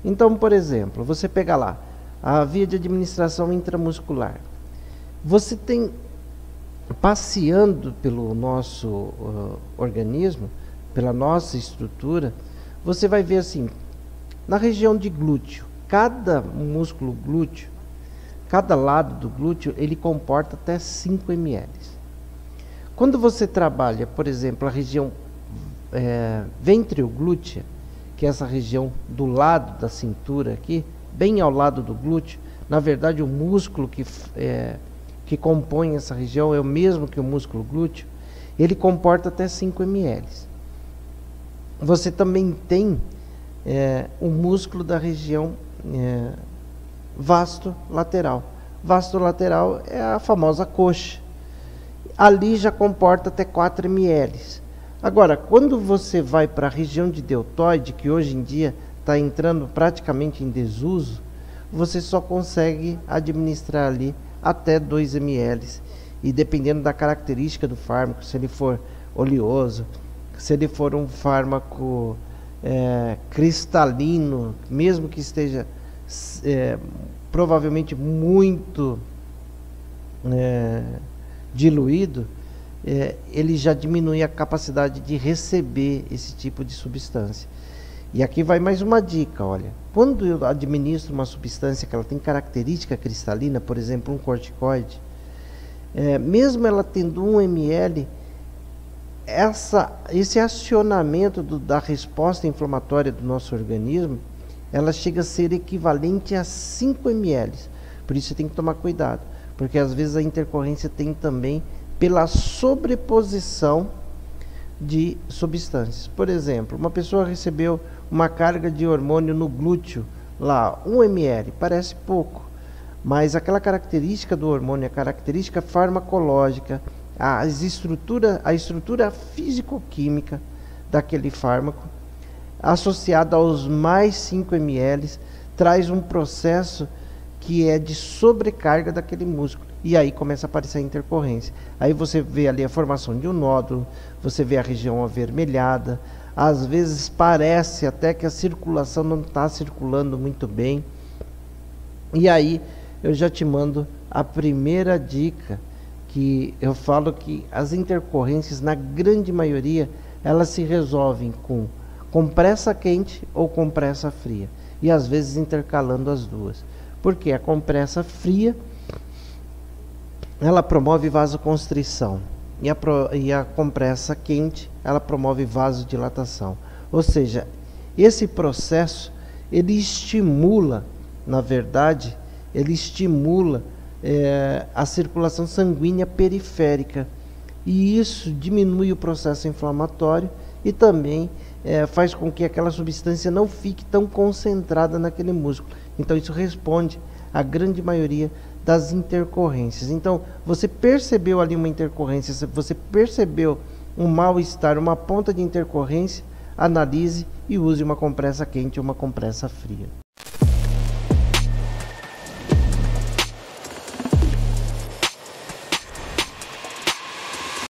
Então, por exemplo, você pega lá a via de administração intramuscular. Você tem, passeando pelo nosso organismo, pela nossa estrutura, você vai ver assim, na região de glúteo, cada músculo glúteo, cada lado do glúteo, ele comporta até 5 ml. Quando você trabalha, por exemplo, a região ventreoglútea, que é essa região do lado da cintura aqui, bem ao lado do glúteo, na verdade o músculo que compõe essa região é o mesmo que o músculo glúteo, ele comporta até 5 ml. Você também tem o músculo da região vasto-lateral. Vasto-lateral é a famosa coxa. Ali já comporta até 4 ml. Agora, quando você vai para a região de deltoide, que hoje em dia está entrando praticamente em desuso, você só consegue administrar ali até 2 ml. E dependendo da característica do fármaco, se ele for oleoso, se ele for um fármaco cristalino, mesmo que esteja provavelmente muito diluído, ele já diminui a capacidade de receber esse tipo de substância. E aqui vai mais uma dica, olha. Quando eu administro uma substância que ela tem característica cristalina, por exemplo, um corticoide, mesmo ela tendo 1 ml, esse acionamento da resposta inflamatória do nosso organismo, ela chega a ser equivalente a 5 ml. Por isso você tem que tomar cuidado, porque às vezes a intercorrência tem também pela sobreposição de substâncias. Por exemplo, uma pessoa recebeu uma carga de hormônio no glúteo, lá 1 ml, parece pouco, mas aquela característica do hormônio, a característica farmacológica, a estrutura físico-química daquele fármaco, associada aos mais 5 ml, traz um processo que é de sobrecarga daquele músculo. E aí começa a aparecer a intercorrência. Aí você vê ali a formação de um nódulo, você vê a região avermelhada, às vezes parece até que a circulação não está circulando muito bem. E aí eu já te mando a primeira dica, que eu falo que as intercorrências, na grande maioria, elas se resolvem com compressa quente ou compressa fria. E às vezes intercalando as duas. Porque a compressa fria, ela promove vasoconstrição. E a compressa quente, ela promove vasodilatação. Ou seja, esse processo, ele estimula, na verdade, ele estimula a circulação sanguínea periférica. E isso diminui o processo inflamatório e também faz com que aquela substância não fique tão concentrada naquele músculo. Então isso responde à grande maioria das intercorrências. Então você percebeu ali uma intercorrência, você percebeu um mal-estar, uma ponta de intercorrência, analise e use uma compressa quente ou uma compressa fria.